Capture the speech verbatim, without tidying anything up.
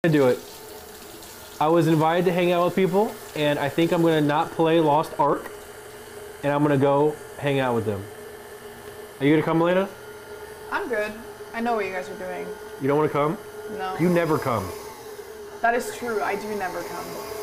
do it. I was invited to hang out with people, and I think I'm gonna not play Lost Ark, and I'm gonna go hang out with them. Are you gonna come, Elena? I'm good. I know what you guys are doing. You don't want to come? No. You never come. That is true. I do never come.